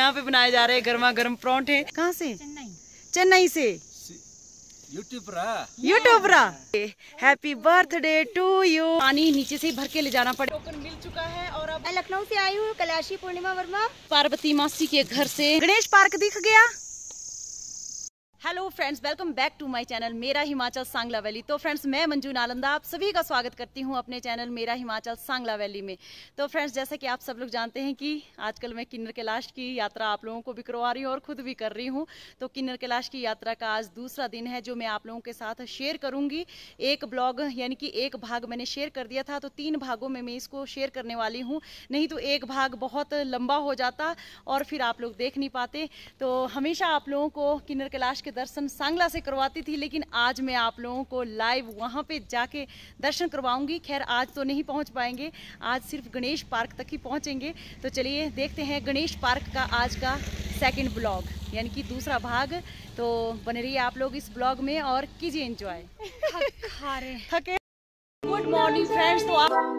यहाँ पे बनाए जा रहे हैं गर्मा गर्म परांठे। कहाँ से? चेन्नई से। YouTube happy birthday to you. पानी नीचे से भर के ले जाना पड़े। टोकन मिल चुका है और अब लखनऊ से आई हूँ, कैलाशी पूर्णिमा वर्मा। पार्वती मासी के घर से गणेश पार्क दिख गया। Hello friends, welcome back to my channel मेरा हिमाचल सांगला वैली। तो फ्रेंड्स, मैं मंजू नालंदा आप सभी का स्वागत करती हूं अपने चैनल मेरा हिमाचल सांगला वैली में। तो फ्रेंड्स, जैसा कि आप सब लोग जानते हैं कि आजकल मैं किन्नर कैलाश की यात्रा आप लोगों को भी करवा रही हूं और खुद भी कर रही हूं। तो किन्नर कैलाश की यात्रा का आज दूसरा दिन है जो मैं आप लोगों के साथ शेयर करूंगी। एक ब्लॉग यानी कि एक भाग मैंने शेयर कर दिया था, तो 3 भागों में मैं इसको शेयर करने वाली हूँ। नहीं तो एक भाग बहुत लंबा हो जाता और फिर आप लोग देख नहीं पाते। तो हमेशा आप लोगों को किन्नर कैलाश के दर्शन सांगला से करवाती थी, लेकिन आज मैं आप लोगों को लाइव वहां पे जाके दर्शन करवाऊंगी। खैर आज तो नहीं पहुंच पाएंगे, आज सिर्फ गणेश पार्क तक ही पहुंचेंगे। तो चलिए देखते हैं गणेश पार्क का आज का सेकंड ब्लॉग यानी कि दूसरा भाग। तो बने रहिए आप लोग इस ब्लॉग में और कीजिए एंजॉय। थके। Good morning friends. तो आप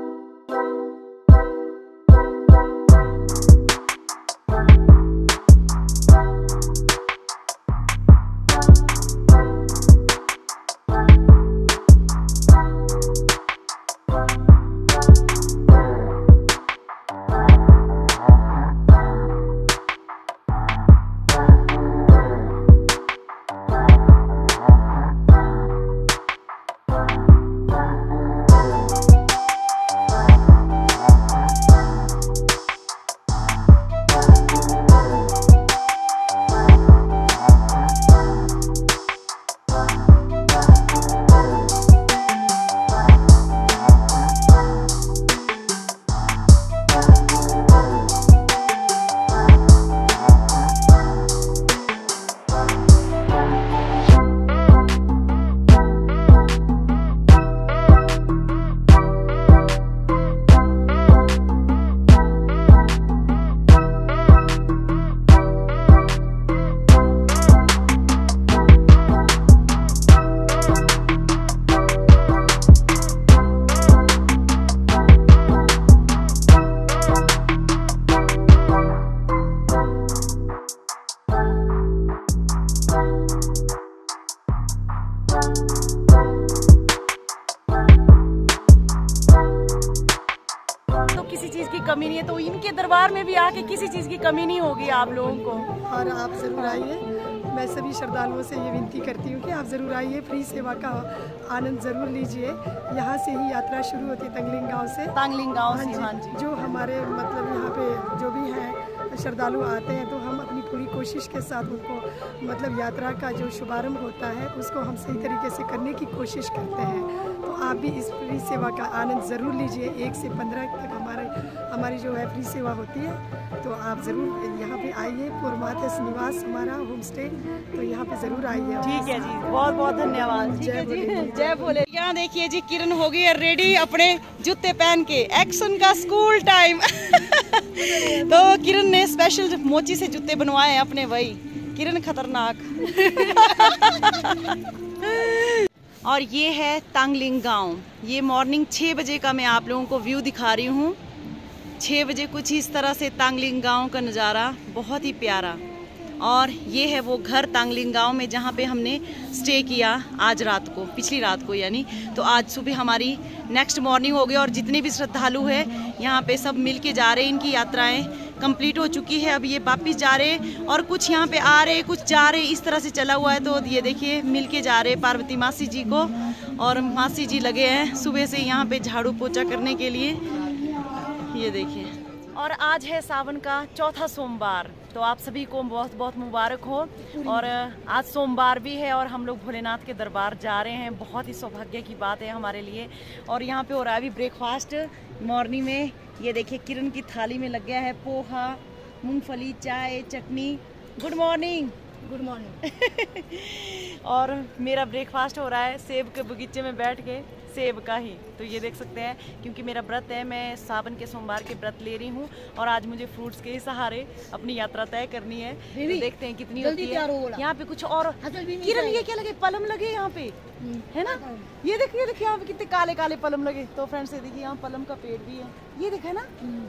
किसी चीज की कमी नहीं है, तो इनके दरबार में भी आके किसी चीज की कमी नहीं होगी आप लोगों को। और आप ज़रूर आइए। मैं सभी श्रद्धालुओं से ये विनती करती हूँ कि आप ज़रूर आइए, फ्री सेवा का आनंद ज़रूर लीजिए। यहाँ से ही यात्रा शुरू होती है तंगलिंग गांव से। तंगलिंग गांव से, हाँ जी। जो हमारे मतलब यहाँ पे जो भी हैं श्रद्धालु आते हैं, तो हम अपनी पूरी कोशिश के साथ उनको मतलब यात्रा का जो शुभारंभ होता है उसको हम सही तरीके से करने की कोशिश करते हैं। तो आप भी इस फ्री सेवा का आनंद ज़रूर लीजिए। 1 से 15 तक हमारी जो है फ्री सेवा होती है। तो आप ज़रूर यहाँ पे आइए। पूर्वाधस निवास हमारा होम स्टे, तो यहाँ पे ज़रूर आइए। ठीक है जी, बहुत बहुत धन्यवाद। ठीक है जी, जय भोले। यहाँ देखिए जी, किरण हो गई है रेडी अपने जूते पहन के। एक्शन का स्कूल टाइम। तो किरण ने स्पेशल मोची से जूते बनवाए हैं अपने भाई। किरण खतरनाक। और ये है तंगलिंग गांव। ये मॉर्निंग 6 बजे का मैं आप लोगों को व्यू दिखा रही हूँ। 6 बजे कुछ इस तरह से तंगलिंग गांव का नज़ारा बहुत ही प्यारा। और ये है वो घर तंगलिंग गांव में जहाँ पे हमने स्टे किया आज रात को, पिछली रात को यानी। तो आज सुबह हमारी नेक्स्ट मॉर्निंग हो गई और जितने भी श्रद्धालु हैं यहाँ पे सब मिल के जा रहे हैं। इनकी यात्राएं कंप्लीट हो चुकी है, अब ये वापिस जा रहे हैं और कुछ यहाँ पे आ रहे, कुछ जा रहे, इस तरह से चला हुआ है। तो ये देखिए मिल के जा रहे पार्वती मासी जी को, और मासी जी लगे हैं सुबह से यहाँ पे झाड़ू पोछा करने के लिए। ये देखिए। और आज है सावन का चौथा सोमवार, तो आप सभी को बहुत बहुत मुबारक हो। और आज सोमवार भी है और हम लोग भोलेनाथ के दरबार जा रहे हैं। बहुत ही सौभाग्य की बात है हमारे लिए। और यहाँ पे हो रहा है अभी ब्रेकफास्ट मॉर्निंग में। ये देखिए किरण की थाली में लग गया है पोहा, मूंगफली, चाय, चटनी। Good morning. Good morning. और मेरा ब्रेकफास्ट हो रहा है सेब के बगीचे में बैठ के, सेब का ही। तो ये देख सकते हैं, क्योंकि मेरा व्रत है, मैं सावन के सोमवार के व्रत ले रही हूँ और आज मुझे फ्रूट्स के सहारे अपनी यात्रा तय करनी है। तो देखते हैं कितनी होती है। यहाँ पे कुछ और किरण, ये क्या लगे, पलम लगे यहाँ पे, है ना। ये देखिए यहाँ पे कितने काले काले पलम लगे। तो फ्रेंड्स ये देखिए यहाँ पलम का पेड़ भी है, ये देखा है ना।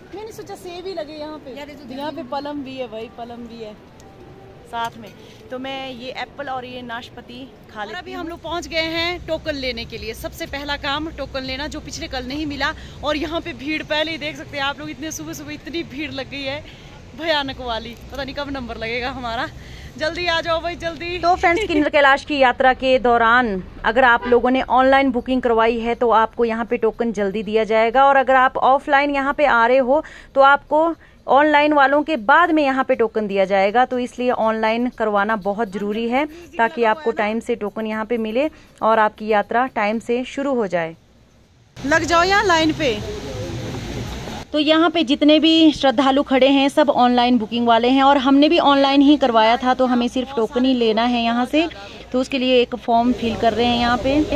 मैंने सोचा सेब ही लगे यहाँ पे। यहाँ पे पलम भी है भाई, पलम भी है साथ में। तो मैं ये एप्पल और ये नाशपाती खा लेती हूँ। अभी हम लोग पहुँच गए हैं टोकन लेने के लिए। सबसे पहला काम टोकन लेना, जो पिछले कल नहीं मिला। और यहाँ पे भीड़ पहले ही देख सकते हैं आप लोग, इतने सुबह सुबह इतनी भीड़ लग गई है भयानक वाली। पता नहीं कब नंबर लगेगा हमारा। जल्दी आ जाओ भाई जल्दी। तो फ्रेंड्स, किन्नर कैलाश की यात्रा के दौरान अगर आप लोगों ने ऑनलाइन बुकिंग करवाई है तो आपको यहाँ पे टोकन जल्दी दिया जाएगा, और अगर आप ऑफलाइन यहाँ पे आ रहे हो तो आपको ऑनलाइन वालों के बाद में यहाँ पे टोकन दिया जाएगा। तो इसलिए ऑनलाइन करवाना बहुत ज़रूरी है ताकि आपको टाइम से टोकन यहाँ पे मिले और आपकी यात्रा टाइम से शुरू हो जाए। लग जाओ यहाँ लाइन पे। तो यहाँ पे जितने भी श्रद्धालु खड़े हैं सब ऑनलाइन बुकिंग वाले हैं, और हमने भी ऑनलाइन ही करवाया था, तो हमें सिर्फ टोकन ही लेना है यहाँ से। तो उसके लिए एक फॉर्म फिल कर रहे हैं यहाँ पे।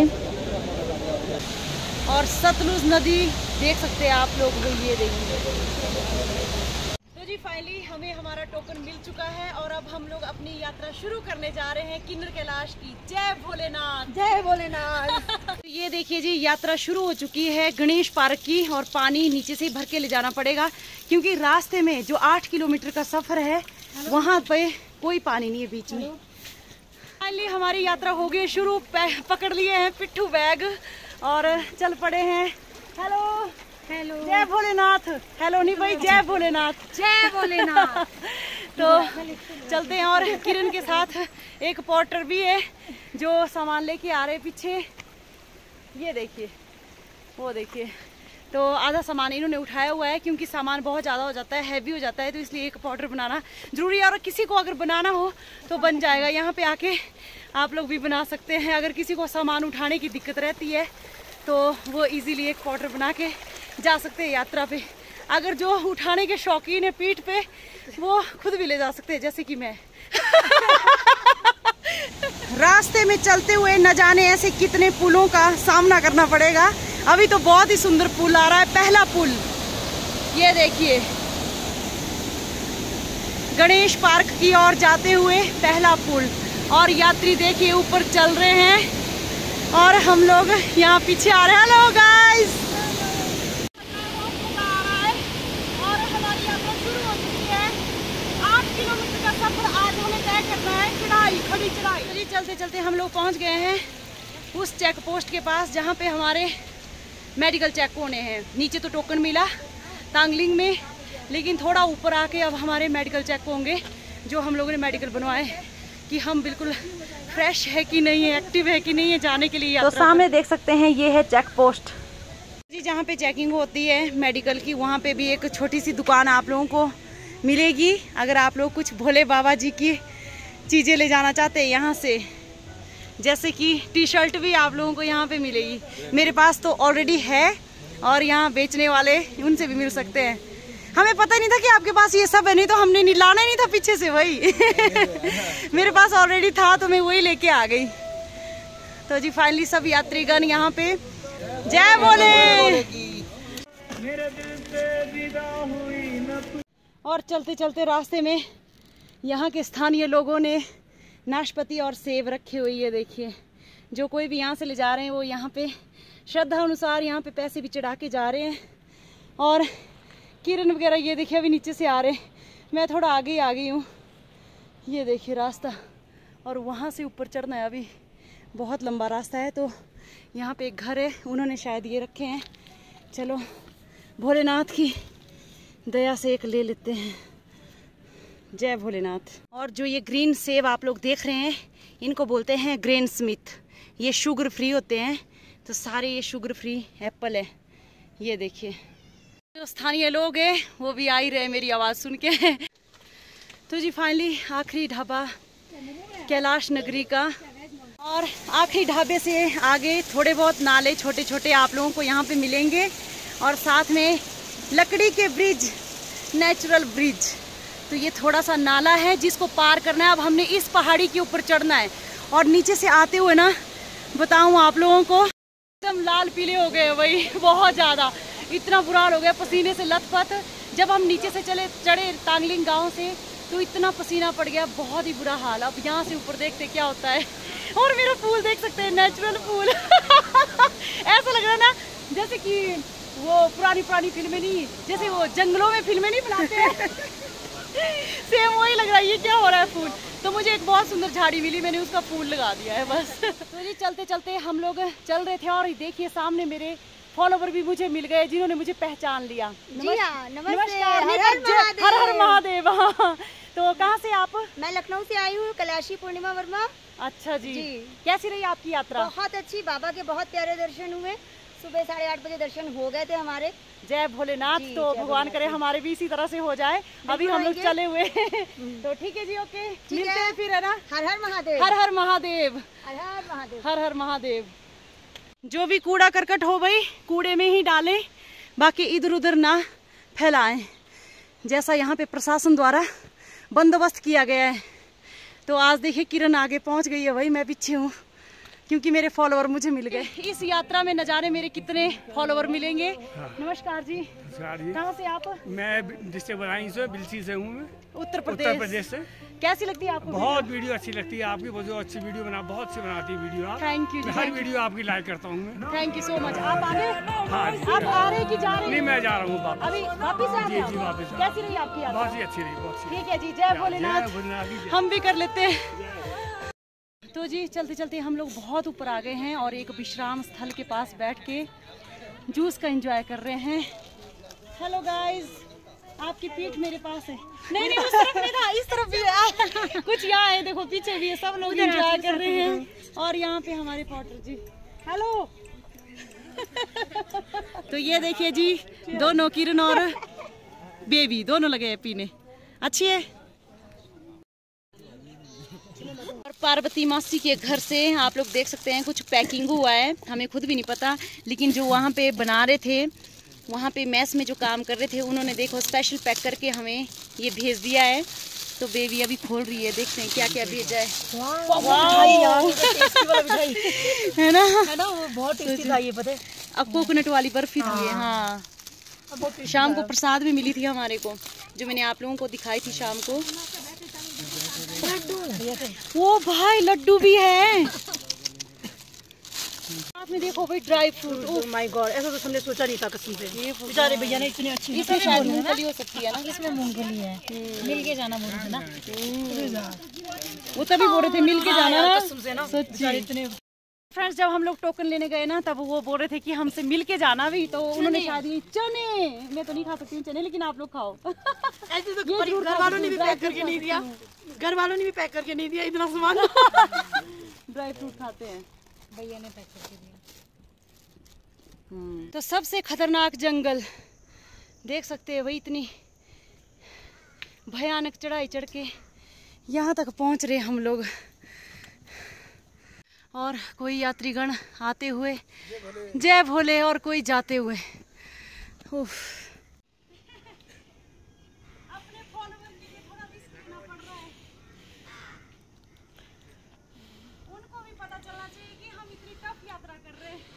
और सतलुज नदी देख सकते हैं आप लोग, ये देखिए। तो जी फाइनली हमें हमारा टोकन मिल चुका है और अब हम लोग अपनी यात्रा शुरू करने जा रहे हैं किन्नर कैलाश की। जय भोलेनाथ, जय भोलेनाथ। तो ये देखिए जी, यात्रा शुरू हो चुकी है गणेश पार्क की, और पानी नीचे से भर के ले जाना पड़ेगा क्योंकि रास्ते में जो 8 किलोमीटर का सफर है वहाँ पे कोई पानी नहीं है बीच में। फाइनली हमारी यात्रा हो गई शुरू। पकड़ लिए हैं पिट्ठू बैग और चल पड़े हैं। हेलो हेलो, जय भोलेनाथ। हेलो नहीं भाई, जय भोलेनाथ, जय भोलेनाथ। तो चलते हैं। और किरण के साथ एक पोर्टर भी है जो सामान लेके आ रहे पीछे। ये देखिए, वो देखिए। तो आधा सामान इन्होंने उठाया हुआ है क्योंकि सामान बहुत ज़्यादा हो जाता है, हैवी हो जाता है, तो इसलिए एक पोर्टर बनाना जरूरी है। और किसी को अगर बनाना हो तो बन जाएगा, यहाँ पे आके आप लोग भी बना सकते हैं। अगर किसी को सामान उठाने की दिक्कत रहती है तो वो इजीली एक पोर्टर बना के जा सकते हैं यात्रा पे। अगर जो उठाने के शौकीन है पीठ पे, वो खुद भी ले जा सकते हैं, जैसे कि मैं। रास्ते में चलते हुए न जाने ऐसे कितने पुलों का सामना करना पड़ेगा। अभी तो बहुत ही सुंदर पुल आ रहा है, पहला पुल ये देखिए, गणेश पार्क की ओर जाते हुए पहला पुल। और यात्री देखिए ऊपर चल रहे हैं और हम लोग यहाँ पीछे आ रहे हैं। हेलो गाइस, और हमारी यात्रा शुरू हो चुकी है। 8 किलोमीटर का सफर आज हमें तय करना है, चढ़ाई, खड़ी चढ़ाई। चलिए चलते चलते हम लोग पहुँच गए हैं उस चेक पोस्ट के पास जहाँ पे हमारे मेडिकल चेक होने हैं। नीचे तो टोकन मिला तांगलिंग में, लेकिन थोड़ा ऊपर आके अब हमारे मेडिकल चेक होंगे, जो हम लोगों ने मेडिकल बनवाए कि हम बिल्कुल फ्रेश है कि नहीं है, एक्टिव है कि नहीं है जाने के लिए। तो सामने देख सकते हैं ये है चेक पोस्ट जी, जहाँ पे चेकिंग होती है मेडिकल की। वहाँ पे भी एक छोटी सी दुकान आप लोगों को मिलेगी अगर आप लोग कुछ भोले बाबा जी की चीज़ें ले जाना चाहते हैं यहाँ से, जैसे कि टी शर्ट भी आप लोगों को यहाँ पे मिलेगी। मेरे पास तो ऑलरेडी है और यहाँ बेचने वाले उनसे भी मिल सकते हैं। हमें पता नहीं था कि आपके पास ये सब है, नहीं तो हमने लाना ही नहीं था पीछे से वही। मेरे पास ऑलरेडी था तो मैं वही लेके आ गई। तो जी फाइनली सब यात्रीगण यहाँ पे जय बोले। और चलते चलते रास्ते में यहाँ के स्थानीय लोगों ने नाशपाती और सेब रखे हुए, ये देखिए। जो कोई भी यहाँ से ले जा रहे हैं वो यहाँ पे श्रद्धा अनुसार यहाँ पे पैसे भी चढ़ा के जा रहे हैं। और किरण वगैरह ये देखिए अभी नीचे से आ रहे हैं, मैं थोड़ा आगे ही आ गई हूँ। ये देखिए रास्ता, और वहाँ से ऊपर चढ़ना है, अभी बहुत लंबा रास्ता है। तो यहाँ पे एक घर है, उन्होंने शायद ये रखे हैं। चलो भोलेनाथ की दया से एक ले लेते हैं। जय भोलेनाथ। और जो ये ग्रीन सेब आप लोग देख रहे हैं इनको बोलते हैं ग्रेन स्मिथ। ये शुगर फ्री होते हैं, तो सारे ये शुगर फ्री एप्पल है। ये देखिए जो स्थानीय लोग हैं वो भी आ ही रहे मेरी आवाज़ सुन के। तो जी फाइनली आखिरी ढाबा कैलाश नगरी का, और आखिरी ढाबे से आगे थोड़े बहुत नाले छोटे छोटे आप लोगों को यहाँ पे मिलेंगे, और साथ में लकड़ी के ब्रिज, नेचुरल ब्रिज। तो ये थोड़ा सा नाला है जिसको पार करना है। अब हमने इस पहाड़ी के ऊपर चढ़ना है, और नीचे से आते हुए ना बताऊँ आप लोगों को एकदम लाल पीले हो गए वही, बहुत ज़्यादा, इतना बुरा हाल हो गया, पसीने से लथपथ। जब हम नीचे से चढ़े तांगलिंग गांव से तो इतना पसीना पड़ गया, बहुत ही बुरा हाल। अब यहाँ से ऊपर देखते क्या होता है। और मेरा पूल देख सकते हैं, नेचुरल पूल। ऐसा लग रहा है ना जैसे कि वो पुरानी फिल्में नहीं, जैसे वो जंगलों में फिल्में नहीं बनाते हैं सेम वही लग रहा है। ये क्या हो रहा है फूल। तो मुझे एक बहुत सुंदर झाड़ी मिली, मैंने उसका फूल लगा दिया है बस। तो जी चलते चलते हम लोग चल रहे थे और देखिए सामने मेरे फॉलोवर भी मुझे मिल गए जिन्होंने मुझे पहचान लिया। नमस्कार। हर हर महादेव। तो कहाँ से आप? मैं लखनऊ से आई हूँ, कैलाशी पूर्णिमा वर्मा। अच्छा जी। कैसी रही आपकी यात्रा? बहुत अच्छी, बाबा के बहुत प्यारे दर्शन हुए। सुबह 8:30 बजे दर्शन हो गए थे हमारे। जय भोलेनाथ। तो भगवान करे हमारे भी इसी तरह से हो जाए। अभी हम लोग चले हुए तो ठीक है जी, ओके मिलते हैं फिर, है ना। हर हर महादेव। हर हर महादेव। हर हर महादेव। हर हर महादेव। जो भी कूड़ा करकट हो भाई कूड़े में ही डालें, बाकी इधर उधर ना फैलाएं, जैसा यहाँ पे प्रशासन द्वारा बंदोबस्त किया गया है। तो आज देखिए किरण आगे पहुँच गई है भाई, मैं पीछे हूँ क्योंकि मेरे फॉलोवर मुझे मिल गए। इस यात्रा में न जाने मेरे कितने फॉलोवर मिलेंगे। हाँ। नमस्कार जी। कहाँ से आप? मैं डिस्ट्रिक्ट बदायूं से, बिलसी से हूँ। उत्तर प्रदेश से। कैसी लगती है आपको? बहुत वीडियो अच्छी लगती है आपकी, बहुत अच्छी वीडियो बहुत अच्छी बनाती है वीडियो आप। Thank you. हर वीडियो आपकी लाइक करता हूँ मैं। Thank you so much. आप आ गए? हाँ। आप आ रहे कि जा रहे? नहीं, मैं जा रहा हूँ वापस। अभी वापस आ रहे? जी वापस। कैसी रही आपकी यात्रा? बहुत ही अच्छी रही, बहुत अच्छी। ठीक है जी, जय भोलेनाथ। हम भी कर लेते हैं। तो जी चलते चलते हम लोग बहुत ऊपर आ गए हैं और एक विश्राम स्थल के पास बैठ के जूस का एंजॉय कर रहे हैं। हेलो गाइस, आपकी पीठ मेरे पास है। नहीं उस तरफ नहीं था, इस तरफ भी है। कुछ यहाँ है, देखो पीछे भी है, सब लोग एंजॉय कर रहे हैं। और यहाँ पे हमारे पॉटर जी, हेलो। तो ये देखिए जी, दोनों किरण और बेबी दोनों लगे हैं पीने। अच्छी है। और पार्वती मासी के घर से आप लोग देख सकते हैं कुछ पैकिंग हुआ है, हमें खुद भी नहीं पता, लेकिन जो वहाँ पे बना रहे थे, वहाँ पे मैस में जो काम कर रहे थे, उन्होंने देखो स्पेशल पैक करके हमें ये भेज दिया है। तो बेबी अभी खोल रही है, देखते हैं क्या क्या भेजा है। है ना, वो बहुत टेस्टी था ये, पता है। अब कोकोनट वाली बर्फी थी। हाँ, शाम को प्रसाद भी मिली थी हमारे को, जो मैंने आप लोगों को दिखाई थी शाम को। वो भाई लड्डू भी है साथ में, देखो भाई dry fruit. Oh my God, ऐसा तो हमने सोचा नहीं था कसम से। बेचारे भैया ने इतनी अच्छी, इसमें शायद मूंगफली हो सकती है ना। इसमें मूंगफली है, मिल के जाना बोल रहे थे ना। वो तभी बोल रहे थे मिल के जाना ना, सच्ची। फ्रेंड्स, जब हम लोग टोकन लेने गए ना, तब वो बोल रहे थे कि हमसे मिल के जाना भी, तो उन्होंने शायद ये चने, मैं तो नहीं खा सकती हूँ चने, लेकिन आप लोग खाओ। ऐसे तो घर वालों ने भी पैक करके नहीं दिया, घर वालों ने भी पैक करके नहीं दिया इतना सामान। ड्राई फ्रूट खाते हैं, भैया ने पैक करके दिया। तो सबसे खतरनाक जंगल देख सकते हैं भाई, इतनी भयानक चढ़ाई चढ़ के यहाँ तक पहुँच रहे हम लोग। और कोई यात्रीगण आते हुए जय भोले और कोई जाते हुए। उफ। अपने फॉलोवर के लिए थोड़ा रिस्क लेना पड़ रहा है, उनको भी पता चलना चाहिए कि हम इतनी टफ यात्रा कर रहे हैं।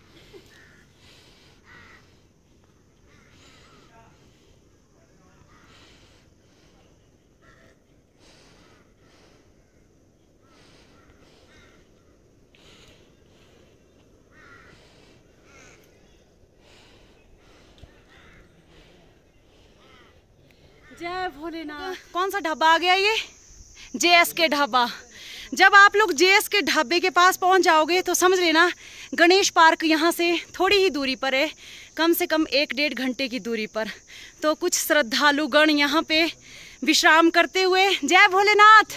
जय भोलेनाथ। कौन सा ढाबा आ गया ये? JSK ढाबा। जब आप लोग JSK ढाबे के पास पहुंच जाओगे तो समझ लेना गणेश पार्क यहाँ से थोड़ी ही दूरी पर है, कम से कम 1-1.5 घंटे की दूरी पर। तो कुछ श्रद्धालुगण यहाँ पे विश्राम करते हुए, जय भोलेनाथ।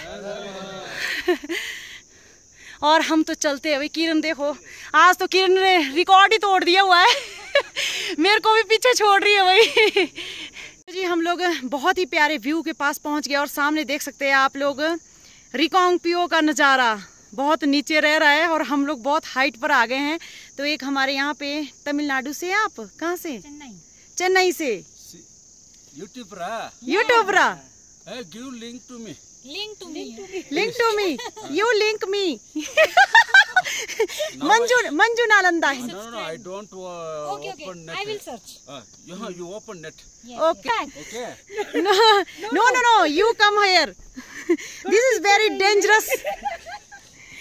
और हम तो चलते हैं भाई। किरण देखो, आज तो किरण ने रिकॉर्ड ही तोड़ दिया हुआ है। मेरे को भी पीछे छोड़ रही है भाई। जी हम लोग बहुत ही प्यारे व्यू के पास पहुंच गए और सामने देख सकते हैं आप लोग रिकांगपियो का नज़ारा बहुत नीचे रह रहा है और हम लोग बहुत हाइट पर आ गए हैं। तो एक हमारे यहाँ पे तमिलनाडु से, आप कहाँ से? चेन्नई से। यूट्यूबरा give link to me. Link to me. You link me. Manju Nalanda. No, I don't Okay. open net. I will search. You open net. Yes. Okay. Okay. No. You come here. This is very dangerous.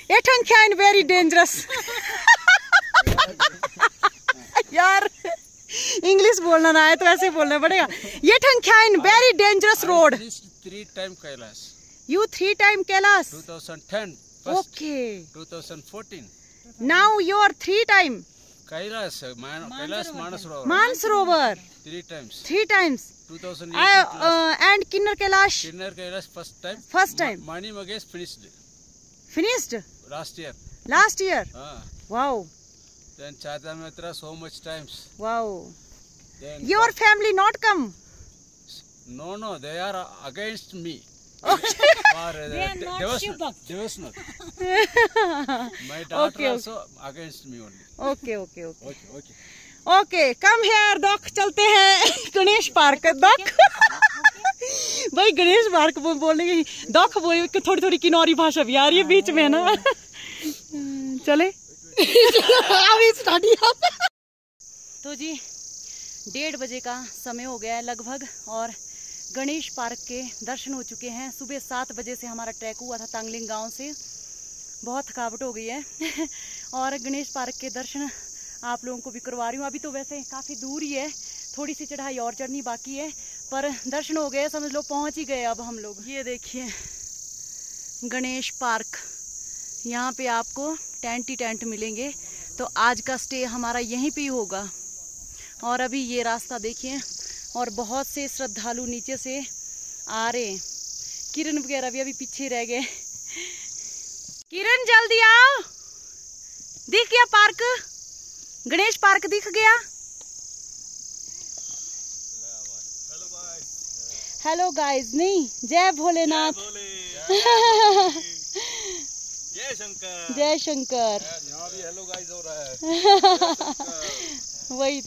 Ethankind very dangerous. यार English बोलना ना आए तो ऐसे बोलना पड़ेगा। ये ठंख्याइन very dangerous road. 3 times Kailash. You 3 time Kailash. 2010. First, okay 2014. Now you are 3 time Kailash, Kailash Manasrovar. Manasarovar 3 times. 3 times 2018. And Kinnar Kailash Kinnar Kailash first time. First time. Mani Magesh finished finished last year. Last year. Wow Then Chata Mitra so much times. Wow. Then your family not come. no, they are against me. Devasnath. My daughter Okay, also against me only. Okay okay okay Okay. Okay come here दख चलते हैं Ganesh park दख। भाई Ganesh park बोलने की दख बोल थोड़ी थोड़ी किनौरी भाषा भी आ रही है बीच में ना। चले अभी तो जी 1:30 बजे का समय हो गया है लगभग और गणेश पार्क के दर्शन हो चुके हैं। सुबह 7 बजे से हमारा ट्रैक हुआ था तांगलिंग गांव से। बहुत थकावट हो गई है और गणेश पार्क के दर्शन आप लोगों को भी करवा रही हूँ। अभी तो वैसे काफ़ी दूर ही है, थोड़ी सी चढ़ाई और चढ़नी बाकी है, पर दर्शन हो गए, समझ लो पहुँच ही गए अब हम लोग। ये देखिए गणेश पार्क, यहाँ पे आपको टेंट ही टेंट मिलेंगे। तो आज का स्टे हमारा यहीं पे ही होगा। और अभी ये रास्ता देखिए और बहुत से श्रद्धालु नीचे से आ रहे हैं। किरण वगैरह भी अभी पीछे रह गए। किरण जल्दी आओ, दिख गया पार्क, गणेश पार्क दिख गया। हेलो गाइस, नहीं जय भोलेनाथ। जय शंकर। जय शंकर। यहाँ भी हेलो गाइस हो रहा है। वही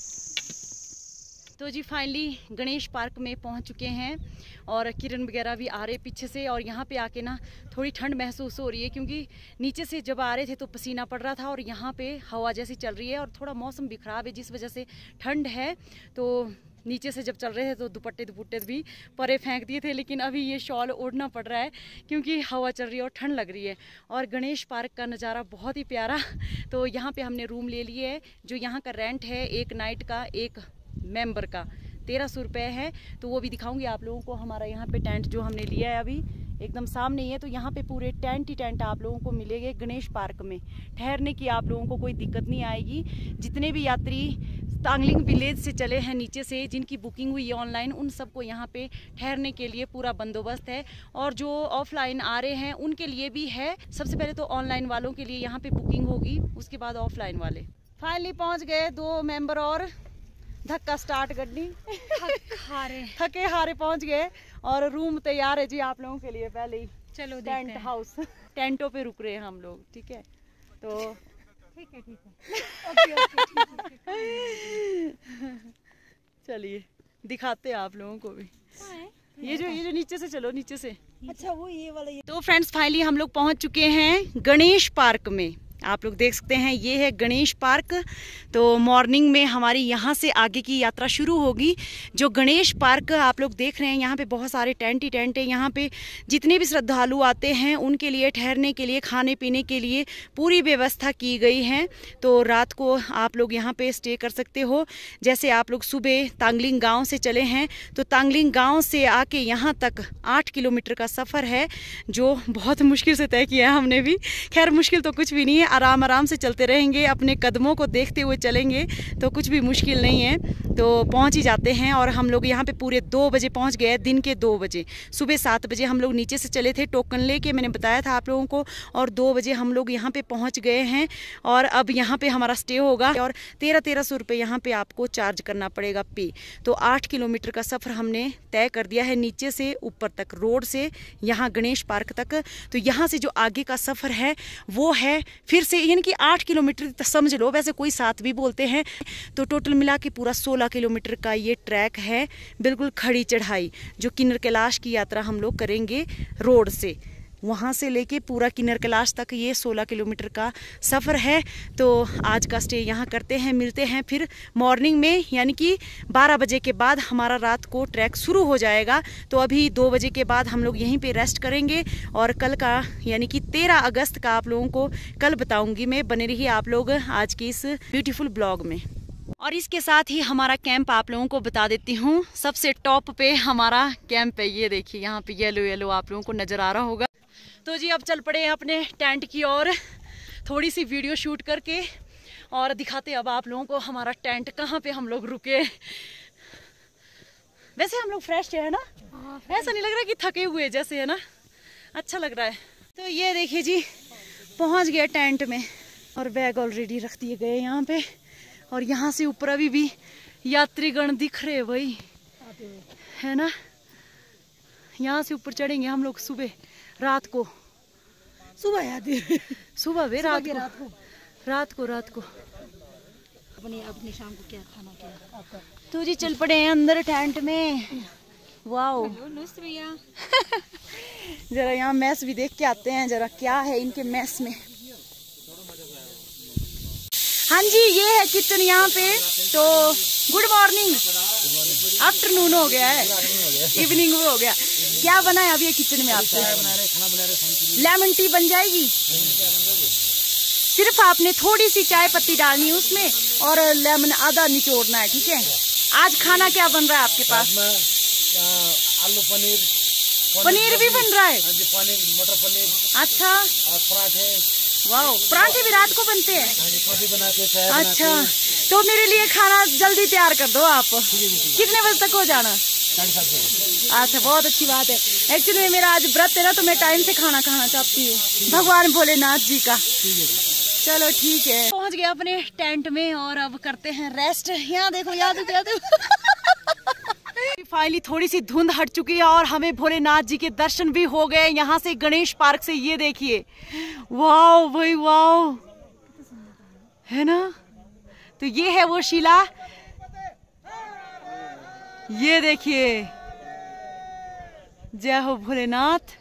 तो जी फाइनली गणेश पार्क में पहुंच चुके हैं और किरण वगैरह भी आ रहे पीछे से। और यहाँ पे आके ना थोड़ी ठंड महसूस हो रही है क्योंकि नीचे से जब आ रहे थे तो पसीना पड़ रहा था और यहाँ पे हवा जैसी चल रही है और थोड़ा मौसम भी ख़राब है जिस वजह से ठंड है। तो नीचे से जब चल रहे थे तो दुपट्टे भी परे फेंक दिए थे, लेकिन अभी ये शॉल ओढ़ना पड़ रहा है क्योंकि हवा चल रही है और ठंड लग रही है। और गणेश पार्क का नज़ारा बहुत ही प्यारा। तो यहाँ पे हमने रूम ले लिए है। जो यहाँ का रेंट है एक नाइट का, एक मेंबर का 1300 रुपये है। तो वो भी दिखाऊंगी आप लोगों को। हमारा यहाँ पे टेंट जो हमने लिया है अभी एकदम सामने ही है। तो यहाँ पे पूरे टेंट ही टेंट आप लोगों को मिलेंगे गणेश पार्क में। ठहरने की आप लोगों को कोई दिक्कत नहीं आएगी। जितने भी यात्री तांगलिंग विलेज से चले हैं नीचे से, जिनकी बुकिंग हुई है ऑनलाइन, उन सबको यहाँ पे ठहरने के लिए पूरा बंदोबस्त है। और जो ऑफलाइन आ रहे हैं उनके लिए भी है। सबसे पहले तो ऑनलाइन वालों के लिए यहाँ पे बुकिंग होगी, उसके बाद ऑफलाइन वाले। फाइनली पहुँच गए 2 मेंबर और धक्का स्टार्ट गड्डी थके हारे पहुंच गए और रूम तैयार है जी आप लोगों के लिए। पहले ही चलो टेंट हाउस, टेंटों पे रुक रहे हैं हम लोग, ठीक है। तो ठीक है चलिए दिखाते हैं आप लोगों को भी। ये जो नीचे से चलो, नीचे से। अच्छा वो ये वाला। तो फ्रेंड्स फाइनली हम लोग पहुंच चुके हैं गणेश पार्क में। आप लोग देख सकते हैं ये है गणेश पार्क। तो मॉर्निंग में हमारी यहाँ से आगे की यात्रा शुरू होगी। जो गणेश पार्क आप लोग देख रहे हैं यहाँ पे बहुत सारे टेंट ही टेंट है। यहाँ पे जितने भी श्रद्धालु आते हैं उनके लिए ठहरने के लिए, खाने पीने के लिए पूरी व्यवस्था की गई है। तो रात को आप लोग यहाँ पे स्टे कर सकते हो। जैसे आप लोग सुबह तांगलिंग गाँव से चले हैं तो तांगलिंग गाँव से आके यहाँ तक 8 किलोमीटर का सफ़र है जो बहुत मुश्किल से तय किया है हमने भी। खैर मुश्किल तो कुछ भी नहीं है, आराम आराम से चलते रहेंगे, अपने कदमों को देखते हुए चलेंगे तो कुछ भी मुश्किल नहीं है। तो पहुंच ही जाते हैं। और हम लोग यहाँ पे पूरे 2 बजे पहुंच गए, दिन के 2 बजे। सुबह 7 बजे हम लोग नीचे से चले थे टोकन लेके, मैंने बताया था आप लोगों को। और 2 बजे हम लोग यहाँ पे पहुँच गए हैं और अब यहाँ पे हमारा स्टे होगा। और 1300 रुपये यहाँ पे आपको चार्ज करना पड़ेगा पे। तो 8 किलोमीटर का सफ़र हमने तय कर दिया है नीचे से ऊपर तक, रोड से यहाँ गणेश पार्क तक। तो यहाँ से जो आगे का सफ़र है वो है फिर से यानी कि 8 किलोमीटर समझ लो, वैसे कोई 7 भी बोलते हैं। तो टोटल मिला के पूरा 16 किलोमीटर का ये ट्रैक है, बिल्कुल खड़ी चढ़ाई। जो किन्नर कैलाश की यात्रा हम लोग करेंगे रोड से, वहाँ से लेके पूरा किन्नर कैलाश तक ये 16 किलोमीटर का सफ़र है। तो आज का स्टे यहाँ करते हैं। मिलते हैं फिर मॉर्निंग में, यानी कि 12 बजे के बाद हमारा रात को ट्रैक शुरू हो जाएगा। तो अभी 2 बजे के बाद हम लोग यहीं पे रेस्ट करेंगे और कल का यानी कि 13 अगस्त का आप लोगों को कल बताऊँगी मैं। बने रहिए आप लोग आज की इस ब्यूटीफुल ब्लॉग में। और इसके साथ ही हमारा कैंप आप लोगों को बता देती हूँ। सबसे टॉप पे हमारा कैंप है, ये देखिए यहाँ पे येलो येलो आप लोगों को नज़र आ रहा होगा। तो जी अब चल पड़े अपने टेंट की ओर, थोड़ी सी वीडियो शूट करके और दिखाते अब आप लोगों को हमारा टेंट कहाँ पे हम लोग रुके। वैसे हम लोग फ्रेश है ना, ऐसा नहीं लग रहा कि थके हुए जैसे, है ना, अच्छा लग रहा है। तो ये देखिए जी पहुँच गया टेंट में और बैग ऑलरेडी रख दिए गए यहाँ पे। और यहाँ से ऊपर अभी भी यात्रीगण दिख रहे भाई, है ना। यहाँ से ऊपर चढ़ेंगे हम लोग सुबह, रात को, सुबह आती है, सुबह वे रात को अपने शाम को क्या खाना क्या आपका? तो जी चल पड़े हैं अंदर टेंट में। वाओ भैया जरा यहाँ मैस भी देख के आते हैं, जरा क्या है इनके मैस में। हाँ जी ये है किचन यहाँ पे। तो गुड मॉर्निंग, आफ्टरनून हो गया है, इवनिंग हो गया। क्या बना है अभी ये किचन में आपका? लेमन टी बन जाएगी। सिर्फ आपने थोड़ी सी चाय पत्ती डालनी है उसमें और लेमन आधा निचोड़ना है, ठीक है। आज खाना क्या बन रहा है आपके पास? आलू पनीर, पनीर भी बन रहा है। पनीर, मटर पनीर, अच्छा, और पराठे। वाओ, पराठे भी रात को बनते हैं। कॉफी बनाते हैं, अच्छा, तो मेरे लिए खाना जल्दी तैयार कर दो आप। कितने बजे तक हो जाना? 7:30 बजे। अच्छा, बहुत अच्छी बात है। एक्चुअली में मेरा आज व्रत है ना, तो मैं टाइम से खाना खाना चाहती हूँ भगवान भोलेनाथ जी का। चलो ठीक है, पहुँच गए अपने टेंट में और अब करते हैं रेस्ट। यहाँ देखो, यहाँ देखो, यहाँ देखो। फाइनली थोड़ी सी धुंध हट चुकी है और हमें भोलेनाथ जी के दर्शन भी हो गए यहाँ से, गणेश पार्क से। ये देखिए, वाओ भाई वाओ, है ना। तो ये है वो शिला, ये देखिए, जय हो भोलेनाथ।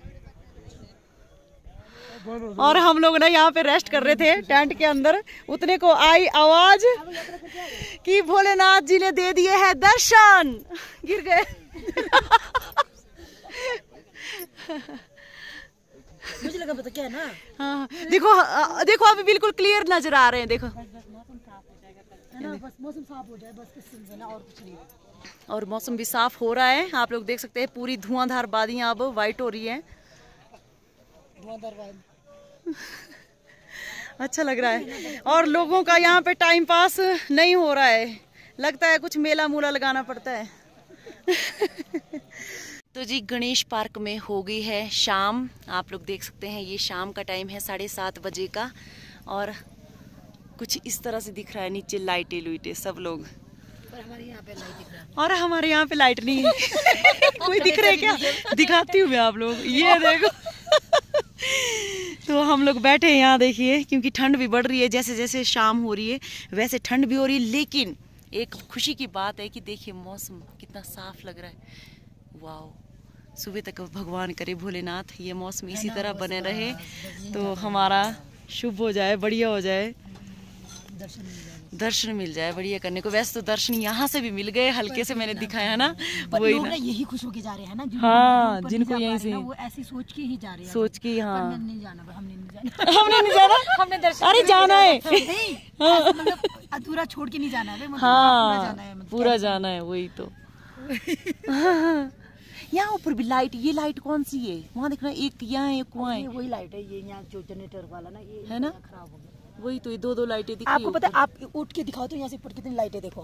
और हम लोग ना यहाँ पे रेस्ट कर रहे थे टेंट के अंदर, उतने को आई आवाज कि भोलेनाथ जी ने दे दिए हैं दर्शन, गिर गए। मुझे लगा पता क्या है ना। हाँ देखो, देखो अभी बिल्कुल क्लियर नजर आ रहे हैं, देखो। बस मौसम साफ हो जाए, बस किसी ना, और कुछ नहीं। और मौसम भी साफ हो रहा है, आप लोग देख सकते हैं। पूरी धुआंधार वादियां अब वाइट हो रही है। अच्छा लग रहा है और लोगों का यहाँ पे टाइम पास नहीं हो रहा है, लगता है कुछ मेला मूला लगाना पड़ता है। तो जी गणेश पार्क में हो गई है शाम, आप लोग देख सकते हैं। ये शाम का टाइम है 7:30 बजे का और कुछ इस तरह से दिख रहा है नीचे, लाइटें लुइटे सब लोग। पर हमारे यहाँ पे लाइट दिख रहा है। और हमारे यहाँ पे लाइट नहीं है। कोई दिख रहा है क्या? दिखाती हूँ मैं आप लोग, ये देखो। तो हम लोग बैठे हैं यहाँ, देखिए, क्योंकि ठंड भी बढ़ रही है। जैसे जैसे शाम हो रही है वैसे ठंड भी हो रही है, लेकिन एक खुशी की बात है कि देखिए मौसम कितना साफ लग रहा है। वाओ, सुबह तक भगवान करे भोलेनाथ ये मौसम इसी तरह बने रहे तो हमारा शुभ हो जाए, बढ़िया हो जाए, दर्शन मिल जाए बढ़िया करने को। वैसे तो दर्शन यहाँ से भी मिल गए, हल्के से मैंने दिखाया ना, वही ना, यही खुश होके जा रहे हैं ना। हाँ, जिनको यहीं से वो ऐसी सोच के ही जा रहे हैं, सोच के। हाँ, नहीं जाना, हमने नहीं जाना। हमने नहीं जाना, हमने दर्शन, अरे जाना है, मतलब अधूरा छोड़ के नहीं जाना है, मतलब हाँ पूरा जाना है, वही तो। यहाँ ऊपर भी लाइट, ये लाइट कौन सी है? वहाँ देखना, एक यहाँ एक वहाँ है। वही लाइट है, ये यहाँ जो जनरेटर वाला ना, ये है ना, खराब हो गया। वही तो, ये दो लाइटें दिख रही है। आपको पता है, आप उठ के दिखाओ तो यहाँ से ऊपर कितनी लाइटें देखो।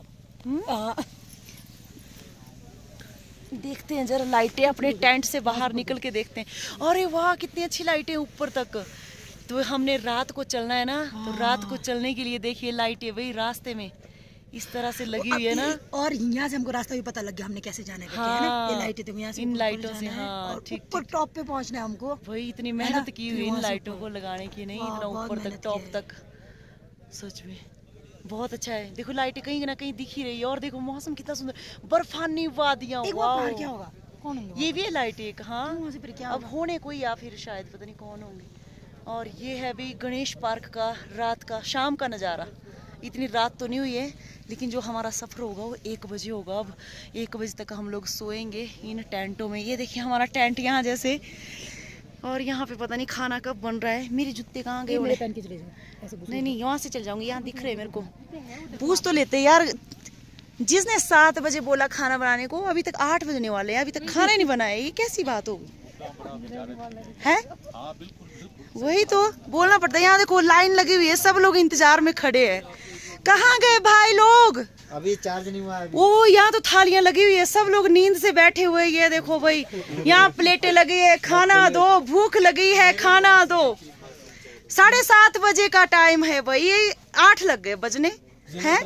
देखते हैं जरा लाइटें, अपने टेंट से बाहर निकल के देखते हैं। अरे वाह, कितनी अच्छी लाइटें ऊपर तक। तो हमने रात को चलना है ना, तो रात को चलने के लिए देखिए लाइटें वही रास्ते में इस तरह से लगी हुई है ना। और यहाँ से हमको रास्ता भी पता लग गया, हमने कैसे जाना है। हाँ, ये लाइटें देखो, यहाँ से इन लाइटों से, हाँ ठीक, ऊपर टॉप पे पहुँचना है हमको। वही इतनी मेहनत की हुई इन लाइटों को लगाने की, नहीं इतना ऊपर तक, टॉप तक। सच में बहुत अच्छा है। देखो लाइटें कहीं ना कहीं दिख ही रही है। और देखो मौसम कितना सुंदर, बर्फानी वादियाँ। वाह, क्या होगा? कौन है ये भी है लाइट एक। हाँ, क्या अब होने कोई या फिर शायद पता नहीं कौन होंगे। और ये है भी गणेश पार्क का रात का, शाम का नज़ारा। इतनी रात तो नहीं हुई है, लेकिन जो हमारा सफ़र होगा वो 1 बजे होगा। अब 1 बजे तक हम लोग सोएंगे इन टेंटों में। ये देखिए हमारा टेंट यहाँ जैसे, और यहाँ पे पता नहीं खाना कब बन रहा है। मेरे जूते कहाँ गए? नहीं नहीं, यहाँ से चल जाऊंगी, यहाँ दिख रहे मेरे को। पूछ तो लेते यार, जिसने 7 बजे बोला खाना बनाने को, अभी तक 8 बजने वाले हैं, अभी तक खाना ही नहीं बनाया। ये कैसी बात होगी है? वही तो बोलना पड़ता है। यहाँ देखो लाइन लगी हुई है, सब लोग इंतजार में खड़े हैं। कहाँ गए भाई लोग? अभी चार्ज नहीं हुआ। ओ यहाँ तो थालियां लगी हुई है, सब लोग नींद से बैठे हुए। ये देखो भाई, यहाँ प्लेटें लगी है, खाना दो, भूख लगी है, खाना दो। 7:30 बजे का टाइम है भाई, ये 8 लग गए बजने हैं।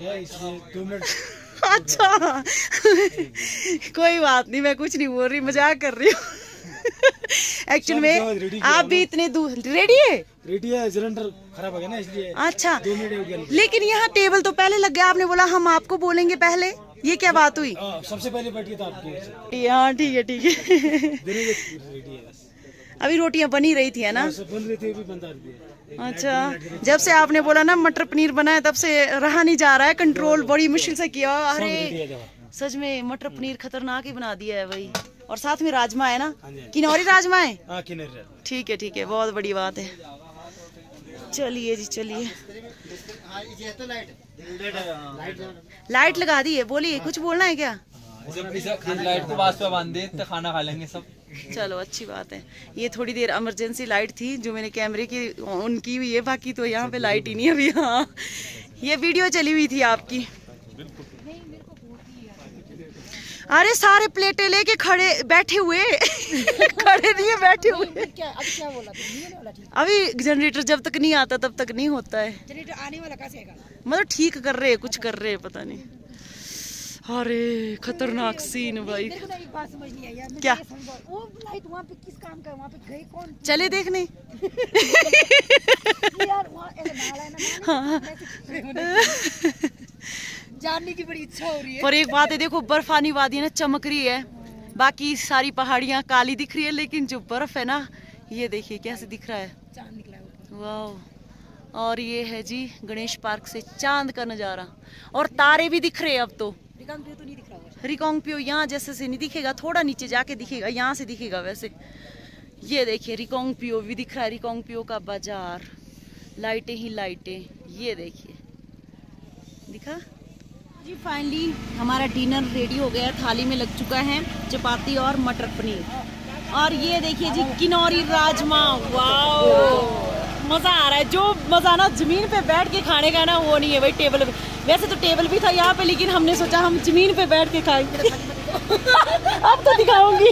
अच्छा कोई बात नहीं, मैं कुछ नहीं बोल रही, मजाक कर रही हूँ। एक्चुअल में आप भी इतने दूर रेडी है, सिलेंडर खराब हो गया ना इसलिए। अच्छा, लेकिन यहाँ टेबल तो पहले लग गया, आपने बोला हम आपको बोलेंगे पहले, ये क्या बात हुई? सबसे पहले बैठी तो आपकी। हाँ ठीक है ठीक है। अभी रोटियां बनी रही थी है ना? बन रही थी, अभी बंदा रही है। अच्छा, जब से आपने बोला ना मटर पनीर बनाया, तब से रहा नहीं जा रहा है कंट्रोल, बड़ी मुश्किल से किया। अरे सच में मटर पनीर खतरनाक ही बना दिया है भाई। और साथ में राजमा है ना, किनौरी राजमा है। ठीक है, बहुत बड़ी बात है। चलिए जी चलिए, लाइट लगा दी है। बोलिए, कुछ बोलना है क्या? लाइट को वास्ते पे बांध दे तो खाना खा लेंगे सब। चलो अच्छी बात है। ये थोड़ी देर इमरजेंसी लाइट थी जो मैंने कैमरे की ऑन की हुई है, बाकी तो यहाँ पे लाइट ही नहीं है अभी। हाँ, ये वीडियो चली हुई थी आपकी। अरे सारे प्लेटें लेके खड़े बैठे हुए खड़े नहीं है, बैठे हुए। क्या बोला? अभी जनरेटर जब तक नहीं आता तब तक नहीं होता है। जनरेटर आने वाला कैसे आएगा? मतलब ठीक कर रहे हैं, कुछ कर रहे हैं, पता नहीं। अरे खतरनाक सीन भाई। मेरे को एक बात समझ नहीं आई यार। क्या? वो लाइट वहाँ पे किस काम का? वहाँ पे गए कौन? चले देखने। यार वहाँ ऐसा नाला है ना। हाँ। जानने की बड़ी इच्छा हो रही है। पर एक बात है, देखो बर्फानी वादी ना चमक रही है, बाकी सारी पहाड़ियाँ काली दिख रही है, लेकिन जो बर्फ है ना, ये देखिए कैसे दिख रहा है। चांद निकला है। वाह। और ये है जी गणेश पार्क से चांद का नजारा, और तारे भी दिख रहे हैं अब तो। रिकांगपियो तो नहीं दिख रहा होगा। रिकांगपियो यहाँ जैसे से नहीं दिखेगा, थोड़ा नीचे जाके दिखेगा, यहाँ से दिखेगा वैसे। ये देखिए रिकांगपियो भी दिख रहा है, रिकांगपियो का बाजार, लाइटें ही लाइटें। ये देखिए दिखा जी। फाइनली हमारा डिनर रेडी हो गया, थाली में लग चुका है चपाती और मटर पनीर। और ये देखिए जी किनौरी राजमा। वाओ, मजा आ रहा है। जो मजा ना जमीन पे बैठ के खाने का ना, वो नहीं है भाई टेबल पे। वैसे तो टेबल भी था यहाँ पे, लेकिन हमने सोचा हम जमीन पे बैठ के खाएंगे। अब तो दिखाऊंगी।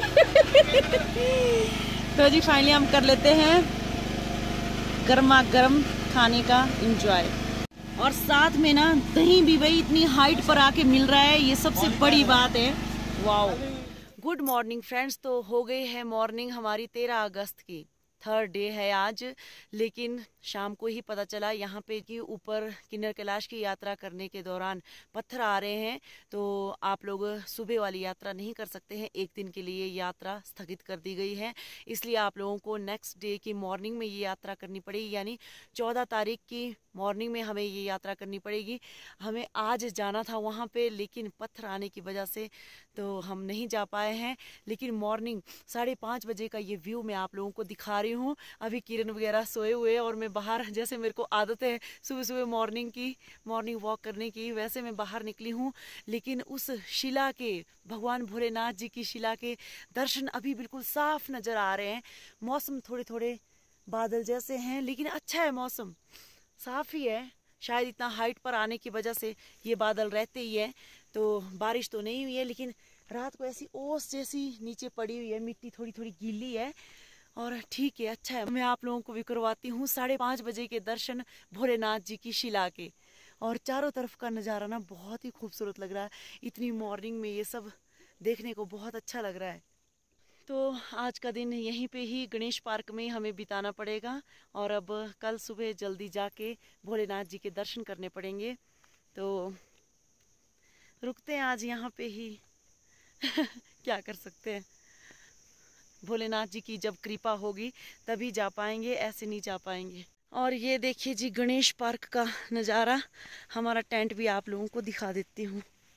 तो जी फाइनली हम कर लेते हैं गर्मा गर्म खाने का एंजॉय। और साथ में ना दही भी भाई इतनी हाइट पर आके मिल रहा है, ये सबसे बड़ी बात है। वाओ। Good morning friends. तो हो गई है मॉर्निंग हमारी 13 अगस्त की, 3rd डे है आज। लेकिन शाम को ही पता चला यहाँ पे कि ऊपर किन्नर कैलाश की यात्रा करने के दौरान पत्थर आ रहे हैं, तो आप लोग सुबह वाली यात्रा नहीं कर सकते हैं। एक दिन के लिए यात्रा स्थगित कर दी गई है, इसलिए आप लोगों को नेक्स्ट डे की मॉर्निंग में ये यात्रा करनी पड़ेगी, यानी 14 तारीख की मॉर्निंग में हमें ये यात्रा करनी पड़ेगी। हमें आज जाना था वहाँ पे, लेकिन पत्थर आने की वजह से तो हम नहीं जा पाए हैं। लेकिन मॉर्निंग 5:30 बजे का ये व्यू मैं आप लोगों को दिखा रही हूँ। अभी किरण वगैरह सोए हुए, और मैं बाहर, जैसे मेरे को आदत है सुबह सुबह मॉर्निंग वॉक करने की, वैसे मैं बाहर निकली हूँ। लेकिन उस शिला के, भगवान भोलेनाथ जी की शिला के दर्शन अभी बिल्कुल साफ नजर आ रहे हैं। मौसम थोड़े थोड़े बादल जैसे हैं, लेकिन अच्छा है, मौसम साफ ही है। शायद इतना हाइट पर आने की वजह से ये बादल रहते ही है, तो बारिश तो नहीं हुई है, लेकिन रात को ऐसी ओस जैसी नीचे पड़ी हुई है, मिट्टी थोड़ी थोड़ी गीली है। और ठीक है, अच्छा है। मैं आप लोगों को भी करवाती हूँ 5:30 बजे के दर्शन भोलेनाथ जी की शिला के। और चारों तरफ का नज़ारा ना बहुत ही खूबसूरत लग रहा है। इतनी मॉर्निंग में ये सब देखने को बहुत अच्छा लग रहा है। तो आज का दिन यहीं पे ही गणेश पार्क में हमें बिताना पड़ेगा, और अब कल सुबह जल्दी जाके भोलेनाथ जी के दर्शन करने पड़ेंगे। तो रुकते हैं आज यहाँ पे ही। क्या कर सकते हैं, भोलेनाथ जी की जब कृपा होगी तभी जा पाएंगे, ऐसे नहीं जा पाएंगे। और ये देखिए जी गणेश पार्क का नज़ारा। हमारा टेंट भी आप लोगों को दिखा देती हूँ,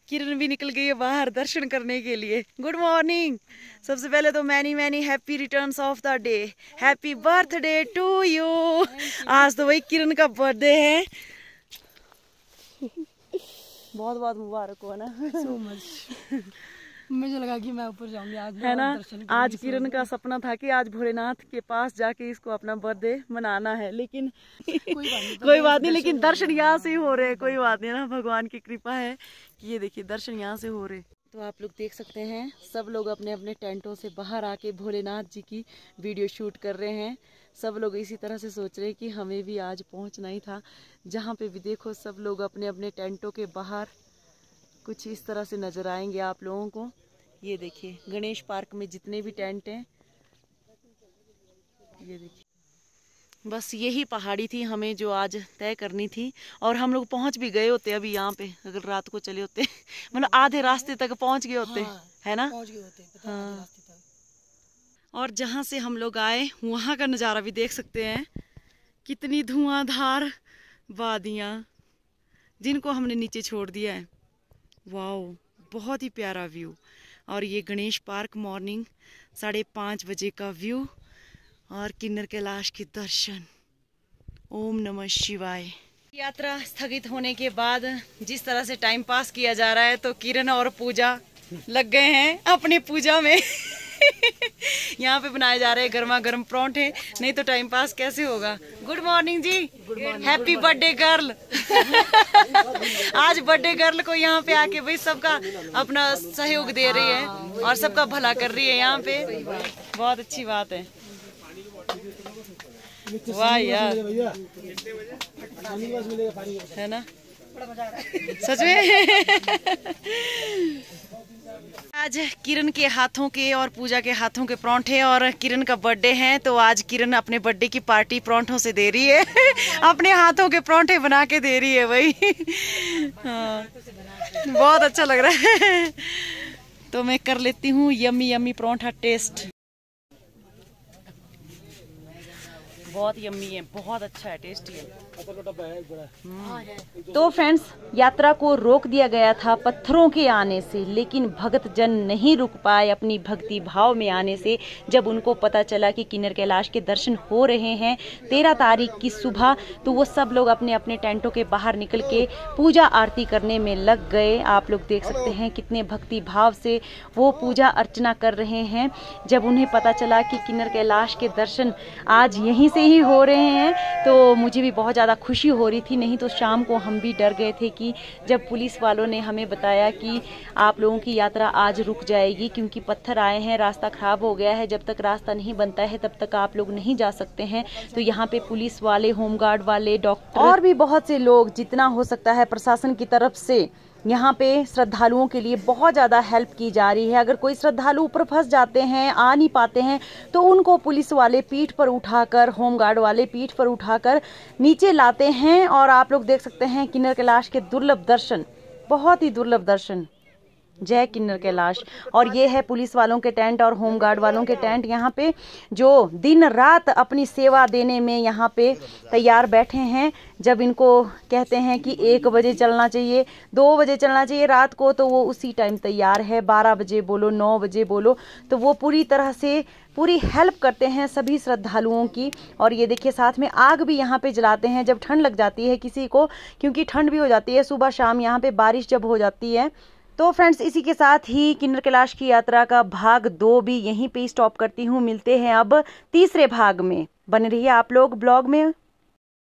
किरण भी निकल गई है बाहर दर्शन करने के लिए। Good morning. सबसे पहले तो many happy returns of the day, happy birthday to you. आज तो भाई किरण का बर्थडे है, बहुत बहुत मुबारक हो ना। So much. मुझे लगा कि मैं ऊपर जाऊंगी आज, है ना। आज किरण का सपना था कि आज भोलेनाथ के पास जाके इसको अपना बर्थडे मनाना है, लेकिन कोई बात नहीं, लेकिन दर्शन यहाँ से ही हो रहे हैं। कोई बात नहीं ना, भगवान की कृपा है कि ये देखिए दर्शन यहाँ से हो रहे। तो आप लोग देख सकते हैं सब लोग अपने अपने टेंटों से बाहर आके भोलेनाथ जी की वीडियो शूट कर रहे हैं। सब लोग इसी तरह से सोच रहे हैं कि हमें भी आज पहुंचना ही था। जहाँ पे भी देखो सब लोग अपने अपने टेंटों के बाहर कुछ इस तरह से नजर आएंगे आप लोगों को। ये देखिए गणेश पार्क में जितने भी टेंट हैं, ये देखिए। बस यही पहाड़ी थी हमें जो आज तय करनी थी, और हम लोग पहुंच भी गए होते अभी यहाँ पे, अगर रात को चले होते मतलब आधे रास्ते तक पहुंच गए होते। है ना। पहुंच गए होते, पता हाँ। नहीं रास्ते तक। और जहाँ से हम लोग आए वहाँ का नज़ारा भी देख सकते हैं, कितनी धुआंधार वादियाँ जिनको हमने नीचे छोड़ दिया है। वाओ, बहुत ही प्यारा व्यू। और ये गणेश पार्क मॉर्निंग 5:30 बजे का व्यू, और किन्नर कैलाश के दर्शन। ओम नमः शिवाय। यात्रा स्थगित होने के बाद जिस तरह से टाइम पास किया जा रहा है, तो किरण और पूजा लग गए हैं अपनी पूजा में। यहाँ पे बनाए जा रहे हैं गर्मा गर्म परांठे, नहीं तो टाइम पास कैसे होगा। गुड मॉर्निंग जी, हैप्पी बर्थडे गर्ल। आज बर्थडे गर्ल को यहाँ पे आके भाई सबका अपना सहयोग दे रही है और सबका भला कर रही है यहाँ पे। बहुत अच्छी बात है। वाह यार, है ना, सच में। आज किरण के हाथों के और पूजा के हाथों के परांठे, और किरण का बर्थडे है तो आज किरण अपने बर्थडे की पार्टी परांठों से दे रही है। अपने हाथों के परांठे बना के दे रही है भाई। हाँ, बहुत अच्छा लग रहा है। तो मैं कर लेती हूँ यम्मी यम्मी परांठा टेस्ट। बहुत यम्मी है, बहुत अच्छा है, टेस्टी है। तो फ्रेंड्स, यात्रा को रोक दिया गया था पत्थरों के आने से, लेकिन भक्त जन नहीं रुक पाए अपनी भक्ति भाव में आने से। जब उनको पता चला कि किन्नर कैलाश के दर्शन हो रहे हैं 13 तारीख की सुबह, तो वो सब लोग अपने अपने टेंटों के बाहर निकल के पूजा आरती करने में लग गए। आप लोग देख सकते हैं कितने भक्ति भाव से वो पूजा अर्चना कर रहे हैं। जब उन्हें पता चला कि किन्नर कैलाश के दर्शन आज यहीं से ही हो रहे हैं, तो मुझे भी बहुत ज़्यादा खुशी हो रही थी। नहीं तो शाम को हम भी डर गए थे कि जब पुलिस वालों ने हमें बताया कि आप लोगों की यात्रा आज रुक जाएगी क्योंकि पत्थर आए हैं, रास्ता खराब हो गया है, जब तक रास्ता नहीं बनता है तब तक आप लोग नहीं जा सकते हैं। तो यहाँ पे पुलिस वाले, होमगार्ड वाले, डॉक्टर और भी बहुत से लोग, जितना हो सकता है प्रशासन की तरफ से यहाँ पे श्रद्धालुओं के लिए बहुत ज़्यादा हेल्प की जा रही है। अगर कोई श्रद्धालु ऊपर फंस जाते हैं, आ नहीं पाते हैं, तो उनको पुलिस वाले पीठ पर उठाकर, होमगार्ड वाले पीठ पर उठाकर नीचे लाते हैं। और आप लोग देख सकते हैं किन्नर कैलाश के दुर्लभ दर्शन, बहुत ही दुर्लभ दर्शन। जय किन्नर कैलाश। और ये है पुलिस वालों के टेंट और होमगार्ड वालों के टेंट यहाँ पे, जो दिन रात अपनी सेवा देने में यहाँ पे तैयार बैठे हैं। जब इनको कहते हैं कि 1 बजे चलना चाहिए, 2 बजे चलना चाहिए रात को, तो वो उसी टाइम तैयार है। 12 बजे बोलो, 9 बजे बोलो, तो वो पूरी तरह से पूरी हेल्प करते हैं सभी श्रद्धालुओं की। और ये देखिए साथ में आग भी यहाँ पे जलाते हैं जब ठंड लग जाती है किसी को, क्योंकि ठंड भी हो जाती है सुबह शाम यहाँ पे, बारिश जब हो जाती है। तो फ्रेंड्स, इसी के साथ ही किन्नर कैलाश की यात्रा का भाग 2 भी यहीं पे स्टॉप करती हूँ। मिलते हैं अब तीसरे भाग में, बने रहिए आप लोग ब्लॉग में।